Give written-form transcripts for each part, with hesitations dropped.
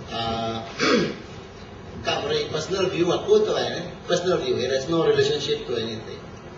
personal view aku tu personal view. It has no relationship to anything.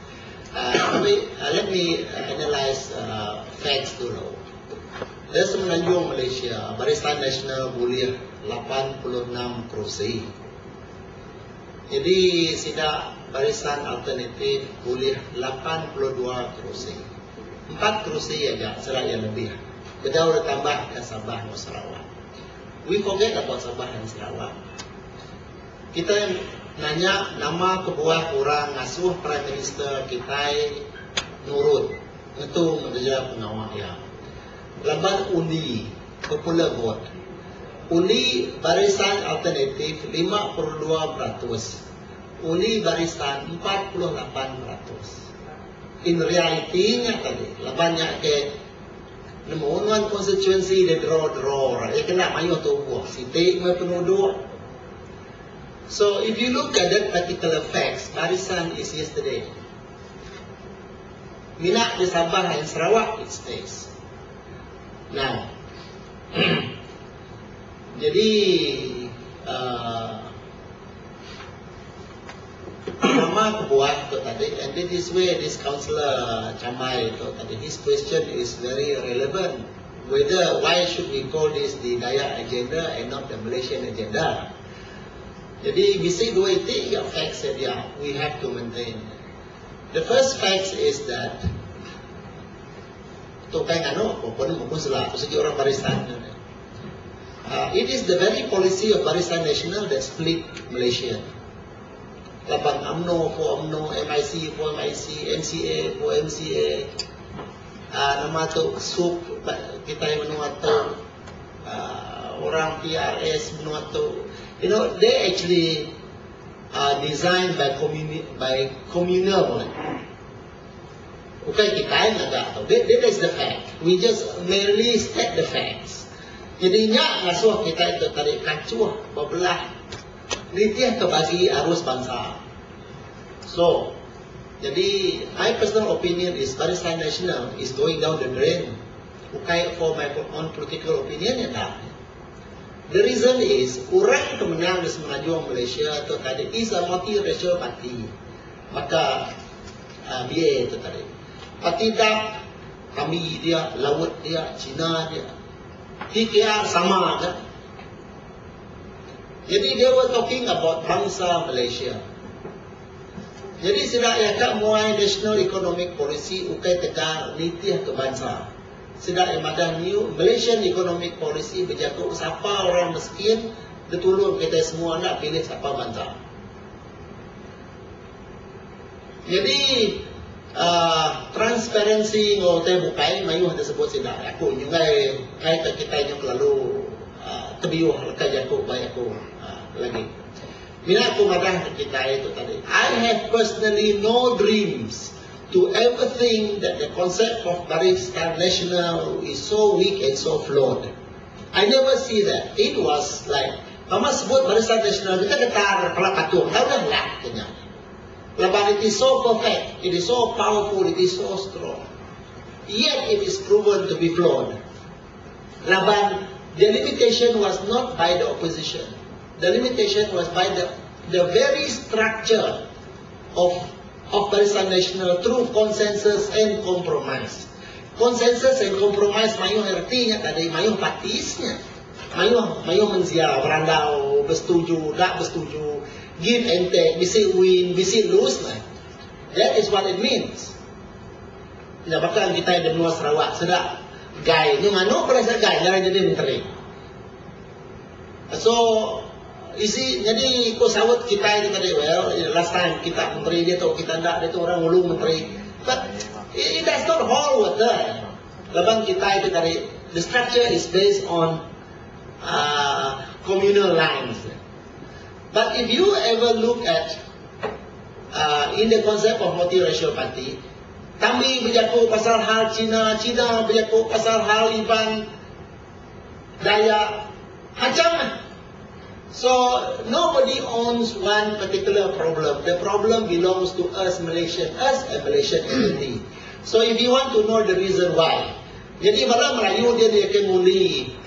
Let me analyze facts dulu. Dari Semenanjung Malaysia, Barisan Nasional boleh 86 kerusi. Jadi sida Barisan Alternatif boleh 82 kerusi. 4 kerusi aja seraya lebih. Beliau tambah ke Sabah dan Sarawak. We forget about Sabah dan Sarawak. Kita nanya nama kebuah orang ngasuh Prime Minister kita nurut itu menjadi pengawal ya. Laban undi popular vote. Undi Barisan Alternatif 52%. Undi Barisan 48%. In reality-nya tadi labannya ke namun konstituensi dia draw. Ya kena mayu tu buah. Sitik me penduduk. So if you look at that particular facts, Barisan is yesterday. Minat di Sabah dan Sarawak, it stays. Now, jadi nama kebuat tu tadi, and this is where this councillor Chamai tu tadi, his question is very relevant. Why should we call this the Dayak agenda and not the Malaysian agenda? Jadi bisik dua itu ya facts saja we have to maintain. The first fact is that tu kan pun salah segi orang Barisan. It is the very policy of Barisan Nasional that split Malaysia. Laban UMNO for UMNO, MIC for MIC, MCA for MCA. Nama tu SUP kita yang menua tu orang PRS menua tu. You know, they actually are designed by communal. Okay, kita yang agak tahu. That is the fact. We just merely state the facts. Jadinya ngasuh kita itu tadi kacuah, berbelah. Nitiah kebagi arus bangsa. So, jadi my personal opinion is Barisan Nasional is going down the drain. Okay, for my own political opinion ya tak. The reason is, orang kemenang di Semenanjung Malaysia itu tadi is a multi-racial party. Maka, BA itu tadi. Parti dah, kami dia, Laut dia, Cina dia. TKR sama kan? Jadi, they were talking about bangsa Malaysia. Jadi, sila yakat muai National Economic Policy, ukai tekan nitiah ke bangsa. Sedang imadah new Malaysian Economic Policy berjaku siapa orang miskin ditolong kita semua nak pilih siapa bangsa. Jadi transparency ngotai bukai mayu ada sebut sedang aku nyungai kait kita yang lalu kebiuh lekat jaku bayaku lagi. Bila aku madah kita itu tadi, I have personally no dreams to ever think that the concept of Barisan Nasional is so weak and so flawed. I never see that. It was like, kama sebut Barisan Nasional, kita getar kepala patung, tahu dah lah katanya. Laban it is so perfect, it is so powerful, it is so strong. Yet it is proven to be flawed. Laban, the limitation was not by the opposition. The limitation was by the very structure of Barisan Nasional through consensus and compromise. Consensus and compromise mayu artinya tadi mayu partisnya. Mayu menziarah berandau, bersetuju, tak bersetuju, give and take, bisa win, bisa lose lah. That is what it means. Nah, bahkan kita ada Nusa Sarawak sedap gay, yung ano berasa gay, jangan jadi menteri. So jadi ko sawat kita itu tadi, well, last time kita menteri dia tu, kita tak, dia tu orang ulung menteri. But it does not hold water. Laban kita itu tadi, the structure is based on communal lines. But if you ever look at in the concept of multiracial party, kami berjaku pasal hal Cina, Cina berjaku pasal hal Iban, Dayak, macam. So, nobody owns one particular problem. The problem belongs to us Malaysian, us a Malaysian entity. So, if you want to know the reason why, jadi malah Melayu dia akan muli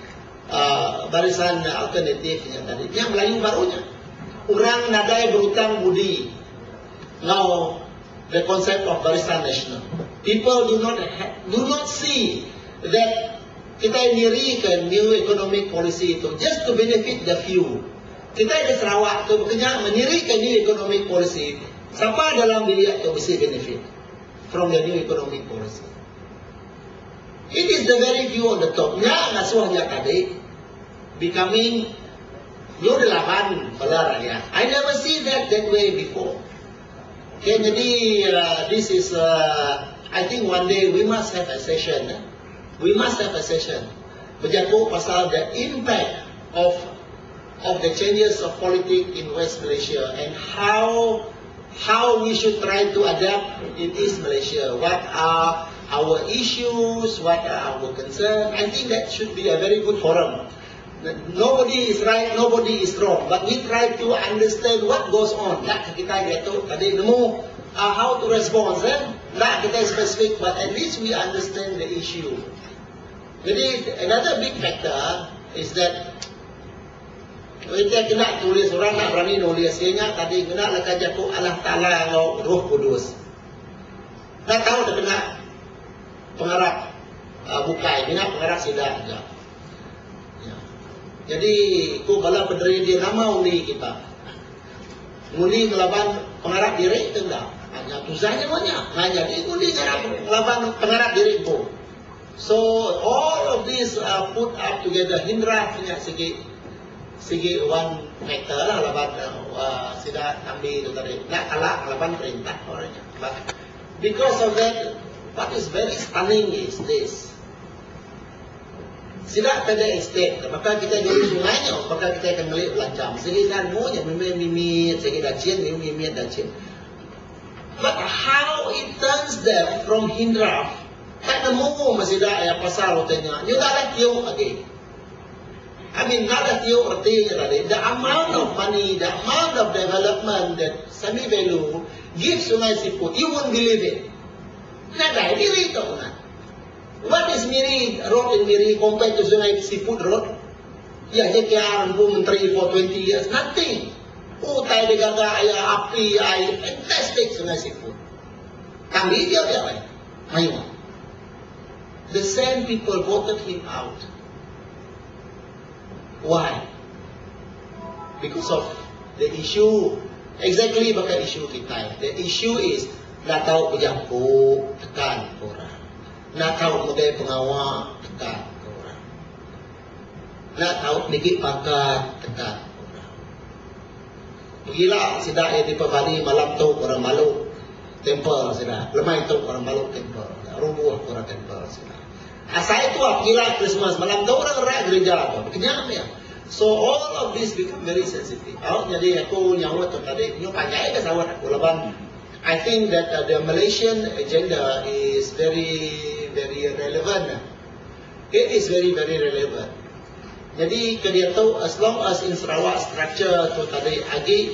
barisan alternatifnya tadi, yang Melayu barunya. Orang nadai berhutang budi. Now, the concept of Barisan Nasional. People do not see that kita dirikan new economic policy itu just to benefit the few. Kita di Sarawak tu bekerja mendirikan new economic policy. Siapa dalam bilik tu bisa benefit from the new economic policy? It is the very few on the top. Nya ngasuhnya tadi becoming new delapan balar ya. I never see that way before. Okay, jadi this is I think one day we must have a session. We must have a session berjaku pasal the impact of the changes of politics in West Malaysia and how we should try to adapt in East Malaysia. What are our issues? What are our concerns? I think that should be a very good forum. Nobody is right, nobody is wrong, but we try to understand what goes on. Tak kita gitu tadi nemu how to respond. Tak kita specific, but at least we understand the issue. Jadi another big factor is that kita kena tulis, orang nak berani nulis. Ingat tadi kena lekat jaku Allah Ta'ala atau Roh Kudus. Tak tahu dah kena pengarap bukai, kena pengarap sidak juga. Jadi, ku bala pendiri dia nama uli kita. Uli ngelaban pengarap diri itu enggak. Hanya tuzanya banyak. Hanya jadi uli ngelaban pengarap diri ku. So, all of this put up together. Hindra punya segi one factor lah. Laban sida ambil itu tadi. Nak kalah ngelaban perintah orangnya. But because of that, what is very stunning is this. Sila pada estate, maka kita jadi sungainya, maka kita akan melihat belancam. Segi kan monya mimit, segi dacin, mimit dacin. But how it turns them from Hindra? Tak nemu masih dah ya pasal rotenya. You tak ada tiup lagi. I mean, tak ada tiup artinya tadi. The amount of money, the amount of development that Semi Value gives Sungai Siput, you won't believe it. Nada, diri itu kan. What is Miri Road in Miri compared to Sungai Siput Road? Ya, dia kaya Bu Menteri for 20 years. Nothing. Utai de gaga ayah api, ayah fantastic Sungai Siput. Kami dia lain. Ayo. The same people voted him out. Why? Because of the issue. Exactly bakal issue kita. The issue is nak tahu pejampu tekan orang. Nak tahu model pengawal tekan orang. Nak tahu sedikit pangkat tekan orang. Pergilah sidak di Pabali malam tu orang malu temple sidak. Lemai tu orang malu temple. Rubuh orang temple sidak. Asal itu pergilah Christmas malam tu orang gerak gereja tu. Kenyang ya. So all of this become very sensitive. Jadi aku nyawa tu tadi nyu panjai ke sawat aku laban. I think that the Malaysian agenda is very relevant. It is very relevant. Jadi dia tahu as long as in Sarawak structure tu tadi agi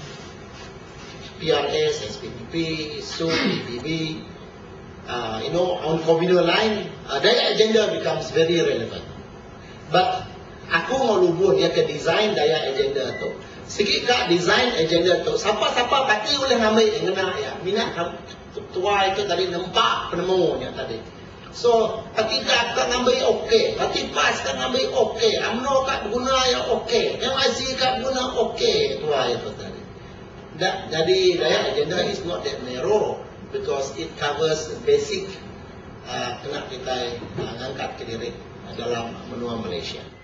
PRS, SPPP, SUP, PBB, on communal line, their agenda becomes very relevant. But aku mau lubuh dia ke design daya agenda tu. Sikit kak design agenda tu. Siapa-siapa pasti boleh ngambil kena ya. Minat tua itu tadi nampak penemunya tadi. So, ketika akan ngambil okey, tapi pas kan ngambil okey, UMNO kat guna yang okey, MIC kat guna okey, tua itu tadi. Jadi daya agenda is not that narrow because it covers basic kena kita angkat ke diri dalam menua Malaysia.